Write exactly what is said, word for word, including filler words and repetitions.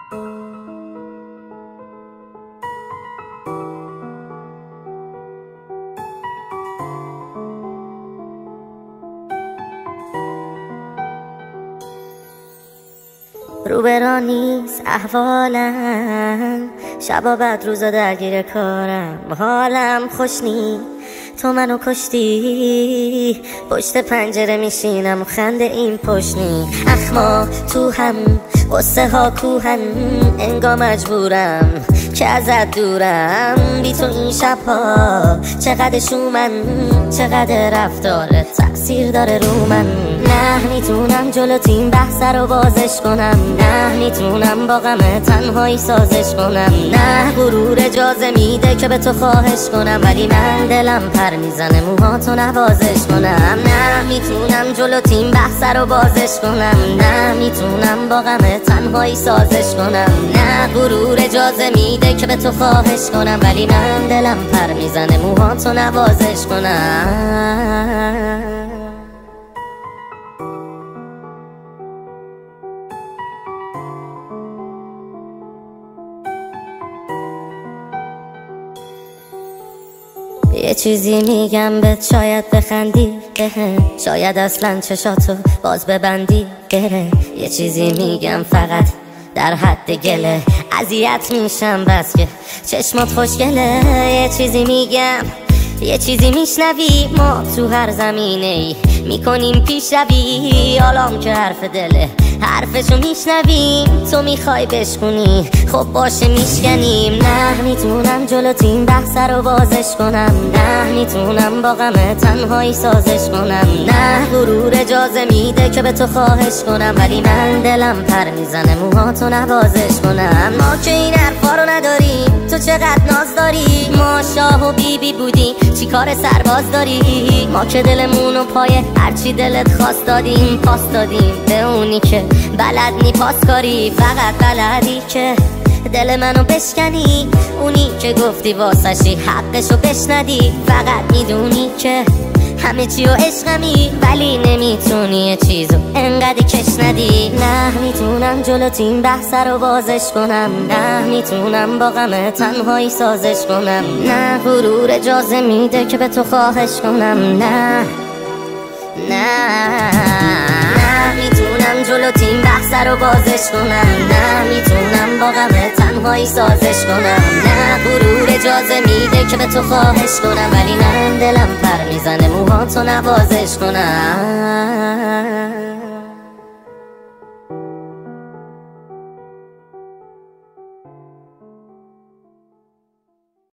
روبرا نیست احوالم، شبا بعد روزا درگیر کارم، حالم خوش نی تو منو کشتی. پشت پنجره میشینم و خنده این پشنی، اخما تو هم قصه ها کوهن، انگار مجبورم که ازت دورم. بی تو این شبها چقدر شومن، چقدر رفتارت تأثیر داره رو من. نه میتونم جلوت این بحث رو بازش کنم، نه میتونم با غم تنهایی سازش کنم، نه غرور اجازه میده که به تو خواهش کنم، ولی من دلم پر میزنه موهاتو نوازش کنم. نه میتونم جلوت این بحث رو بازش کنم، نه میتونم با غم تنهایی سازش کنم، نه غرور اجازه میده که به تو خواهش کنم، ولی من دلم پر میزنه موهاتو نوازش کنم. یه چیزی میگم بهت شاید بخندی بهم، شاید اصلا چشاتو باز ببندی بره. یه چیزی میگم فقط در حد گله، اذیت میشم بس که چشمات خوشگله. یه چیزی میگم یه چیزی میشنوی، ما تو هر زمینه ای میکنیم پیشروی. حالام که حرف دله حرفشو میشنویم، تو میخوای بشکنی خب باشه میشکنیم. نه میتونم جلوت این بحث رو بازش کنم، نه میتونم با غم تنهایی سازش کنم، نه غرور اجازه میده که به تو خواهش کنم، ولی من دلم پر میزنه موهاتو نوازش کنم. ما که این حرفا رو نداریم، تو چقدر ناز داری. ما شاه و بیبی بی بودیم، چی کار سرباز داری؟ ما که دلمونو پای هرچی دلت خواست دادیم، پاس دادیم به اونی که بلد نی پاس کاری. فقط بلدی که دل منو بشکنی، اونی که گفتی واسشی حقشو بشندی. فقط میدونی که همه چی و عشقمی، ولی نمیتونی یه چیزو انقدر کش ندی. نه میتونم جلوت این بحث رو بازش کنم، نه میتونم با غم تنهایی سازش کنم، نه غرور اجازه میده که به تو خواهش کنم. نه نه نه میتونم جلوت این بحث رو بازش کنم، نه میتونم با غم تنهایی سازش کنم، نه غرور اجازه میده که به تو خواهش کنم، ولی من دلم پر میزنه موهاتو نوازش کنم.